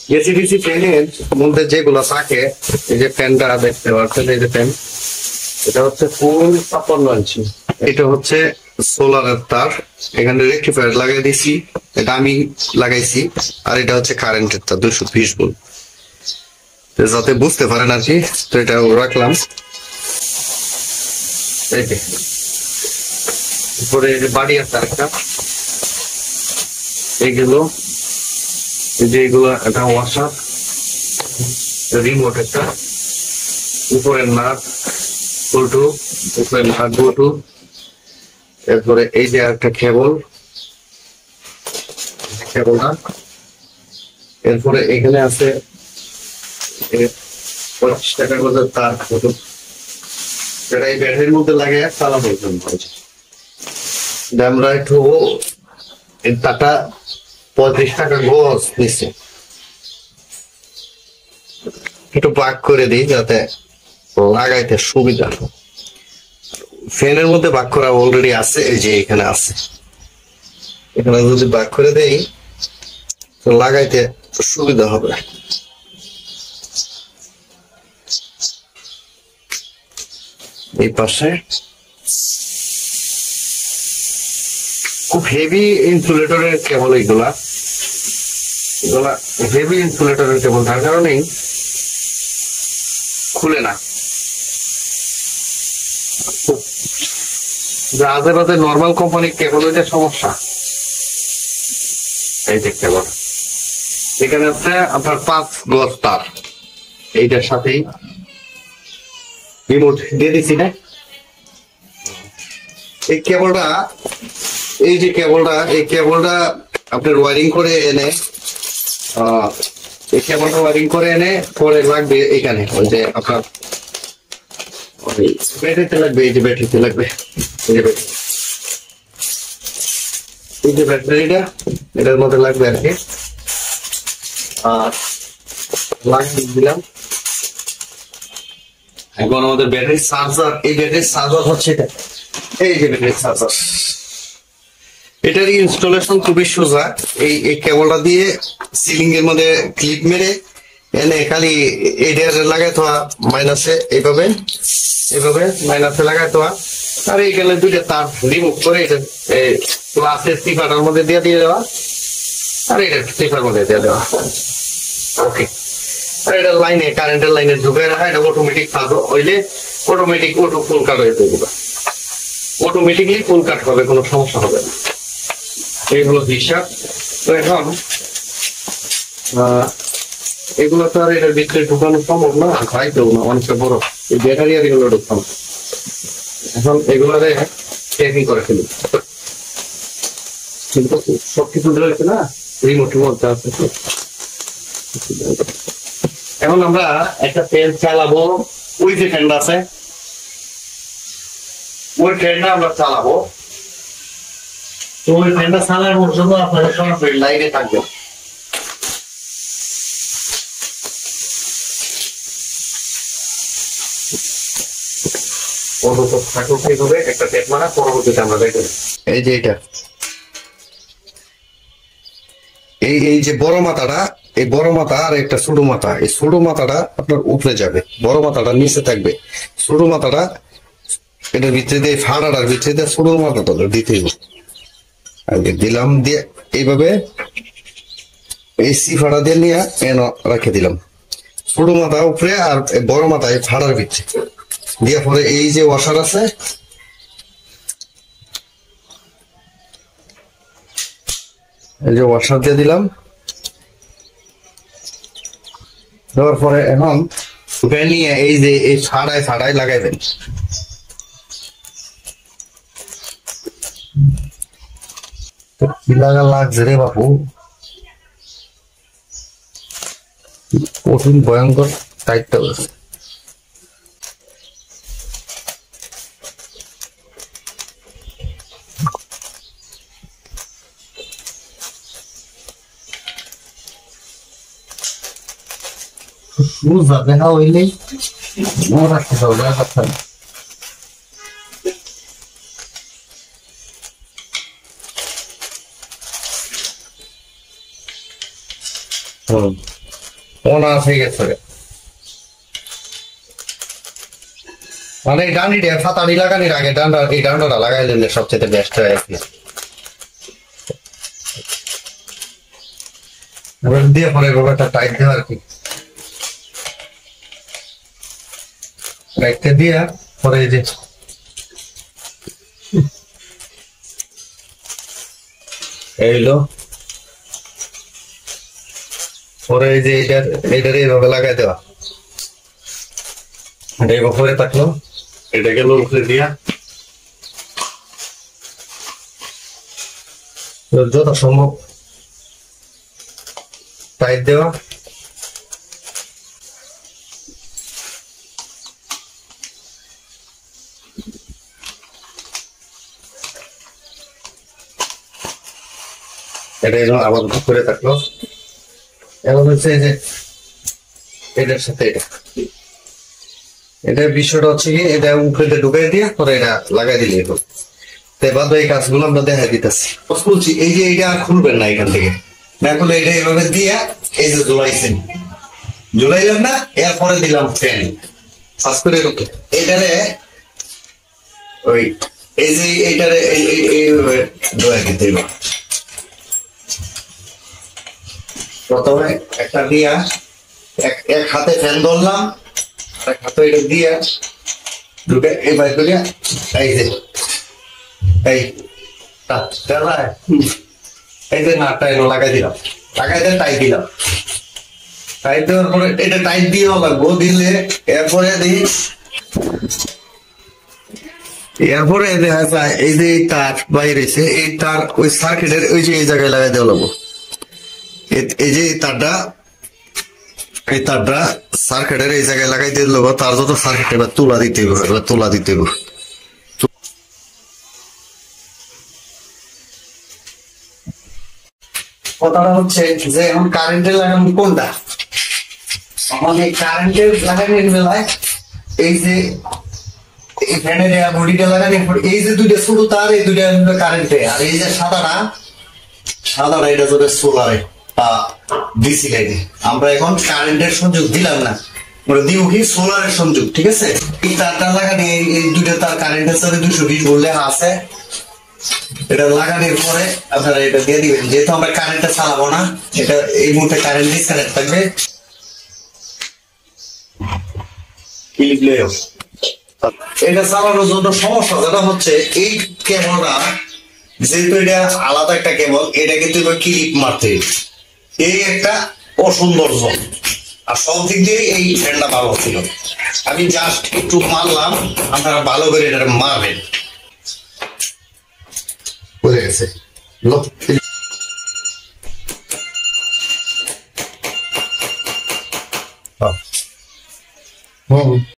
AC DC ফ্যানের মধ্যে যেগুলো থাকে, এই যে ফ্যানটা দেখতে পাচ্ছেন, এই যে ফ্যান, এটা হচ্ছে ফুল 56 ইঞ্চি। এটা হচ্ছে সোলারের তার, এখানে রেক্টিফায়ার লাগাই দিছি, এটা আমি লাগাইছি। আর এটা হচ্ছে কারেন্টের তার 220 ভোল্ট, যাতে বুঝতে পারেন আর কি। তো এটা রাখলাম। এই যে উপরে এই যে বাড়ি আছে একটা, এইগুলো এই যে এগুলো একটা ওয়াশার, রিমোট একটা, উপরের নাট বল্টু, উপরের নাট বল্টু, এরপরে এই যে একটা কেবলটা, এরপরে এখানে আছে 25 টাকা করে তার, যেটা এই ব্যাটারির মধ্যে লাগে চালানোর জন্য। আমরা একটু এই তারটা 35 টাকা গজ নিচ্ছে, একটু ভাগ করে দিই যাতে লাগাইতে সুবিধা। ফ্যানের মধ্যে ভাগ করা অলরেডি আছে, এই যে এখানে আছে, এখানে যদি ভাগ করে দেই তো লাগাইতে সুবিধা হবে। এই পাশে খুব হেভি ইনসুলেটরের কেবল, এগুলা হেভি ইনসুলেটরের কেবল, তার কারণেই খুলে না। আজে বাজে নর্মাল কোম্পানির কেবল ওইটা সমস্যা। এই যে কেবল এখানে হচ্ছে আপনার 5 গজ তার, এইটার সাথেই রিমোট দিয়ে দিচ্ছি না। এই কেবলটা, এই যে কেবলটা, এই কেবলটা আপনার ওয়ারিং করে এনে, এই কেবলটা ওয়ারিং করে এনে পরে লাগবে এখানে, ওই যে আপনার ব্যাটারিতে লাগবে, এই যে ব্যাটারিতে লাগবে, এই যে ব্যাটারিটা এটার মধ্যে লাগবে আর কি। আর লাগিয়ে দিলাম। এখন আমাদের ব্যাটারি চার্জার, এই ব্যাটারি চার্জার হচ্ছে এটা, এই যে ব্যাটারি চার্জার, এটার ইনস্টলেশন খুবই সোজা। এই কেবলটা দিয়ে সিলিং এর মধ্যে ক্লিপ মেরে এনে খালি এইটার লাগাই দেওয়া, মাইনাসে এইভাবে মাইনাসে লাগাই দেওয়া, আর এইখানে দুইটা তার রিমুভ করে এটা প্লাসের স্টিফারের মধ্যে দিয়ে দেওয়া, আর এটা স্টিফার মধ্যে দিয়ে দেওয়া। ওকে, আর এটা লাইনে, কারেন্টের লাইনে ঢুকে রাখা, এটা অটোমেটিক চার্জ হইলে অটোমেটিক ফুল কাট হয়ে যাবে, অটোমেটিকলি ফুল কাট হবে, কোনো সমস্যা হবে না। এই হলো হিসাব। তো এখন এগুলো তো আর এটার ভিতরে ঢুকানো সম্ভব না, খাইতেও না, অনেকটা বড় এই ব্যাটারি, আর এগুলো ঢুকানো। এখন এগুলোরে প্যাকিং করে ফেলি, কিন্তু সবকিছু রয়েছে না, রিমোট মধ্যে আছে। এখন আমরা একটা ফ্যান চালাবো, ওই যে ফ্যানটা আছে ওই ফ্যানটা আমরা চালাবো। তো ওই ফ্যানটা চালানোর জন্য আপনাদের সরাসরি লাইনে থাকবে। একটা টেপ মারা, পরবর্তীতে আমরা দেখব। এই যে এটা, এই যে বড় মাথাটা, এই বড় মাথা আর একটা ছোট মাথা, এই ছোট মাথাটা আপনার উপরে যাবে, বড় মাথাটা নিচে থাকবে। ছোট মাথাটা এটার ভিতরে দিয়ে, ফাড়াটার ভিতরে দিয়ে ছোট মাথাটা দিতেই আগে দিলাম, দিয়ে এইভাবে এই সি ফাড়া দিয়ে নিয়ে এনে রেখে দিলাম। ছোট মাথা উপরে আর বড় মাথা এই ফাড়ার ভিতরে দিয়ে, পরে এই যে ওয়াশার আছে, এই যে ওয়াশার দিয়ে দিলাম। দেওয়ার পরে এখন নিয়ে এই যে এই ছাড়াই লাগাইবেন। কি লাগছে রে বাপু, কঠিন ভয়ঙ্কর টাইটটা হয়েছে। সোজা দেখা হইলেই রাখতে হবে, কথা না। অনার্স হয়ে গেছে। মানে এই ডান্ডিটা ফাতাড়ি লাগানির আগে এই ডান্ডাটা লাগাইলেন সবচেয়ে বেস্ট হয় আর কি। দিয়ে পরে একটা টাইট দেওয়া আর কি, টাইটটা দিয়া পরে এই যে এইলো পরে এই যে এইটার এইভাবে লাগাই দেওয়া, এটা এইভাবে থাকলো, এটাকে উপরে দিয়া যত সম্ভব টাইট দেওয়া। এটা আবার করে থাকলো। এখন হচ্ছে এই যে এটার সাথে এটার বিষয়টা হচ্ছে কি, এটা উপরে ঢুকাই দিয়ে পরে এটা লাগাই দিলে এখন বাদ এই কাজগুলো আমরা দেখা দিতেছি। বলছি এই যে এটা আর খুলবেন না এখান থেকে, না খুলে এটা এভাবে দিয়া এই যে ঝুলাইছেন, ঝুলাইলাম না, এরপরে দিলাম ফ্যান ফার্স্ট করে এটারে ওই এই যে এইটারে এইভাবে ঢোকা দিতে হবে। প্রথমে একটা দিয়া এক হাতে ফ্যান ধরলাম, আর এক হাতে এটা দিয়া ঢুকে এই বাইর করিয়া এই যে এই এই যে নাটটা এলো লাগাই দিলাম, লাগাই দিয়ে টাইট দিলাম, টাইট দেওয়ার পরে এটা টাইট দিয়েও লাগবো, দিলে এরপরে দিই এরপরে দেখা যায় এই যে তার বাইরেছে এই তার ওই সার্কিটের ওই যে এই জায়গায় লাগাই দেওয়া লাগবো। এই যে তারটা এই তারটা সার্কিটের এই জায়গায় লাগাই দিয়ে দেবো, তার যত সার্কিট এবার তুলা দিতে হবে, এবার তুলা দিতে হবে। কথাটা হচ্ছে যে এখন কারেন্টের লাগানো কোনটা, এখন এই কারেন্টের লাগানোর বেলায় এই যে এই ফ্যানের বডিটা লাগানোর পর এই যে দুইটা ছোট তার, এই দুইটা কারেন্টে, আর এই যে সাদাটা এটা যদি সোলারে বা ডিসি লাইনে। আমরা এখন কারেন্টের সংযোগ দিলাম না, আমরা দিব কি সোলারের সংযোগ, ঠিক আছে। এই তারটা লাগানি এই দুইটা তার কারেন্টের সাথে 220 ভোল্ট লেখা আছে, এটা লাগানোর পরে আপনারা এটা দিয়ে দিবেন। যেহেতু আমরা কারেন্টটা চালাবো না, এটা এই মুহূর্তে কারেন্ট ডিসকানেক্ট থাকবে। এটা চালানোর জন্য সমস্যা যেটা হচ্ছে এই কেবলটা, যেহেতু এটা আলাদা একটা কেবল, এটা কিন্তু ক্লিপ মারতে এই একটা অসৌন্দর্য। আর সব দিক দিয়ে এই ফ্যানটা ভালো ছিল, আমি জাস্ট একটু মারলাম, আপনারা ভালো করে এটা মারবেন। বুঝে গেছে লোক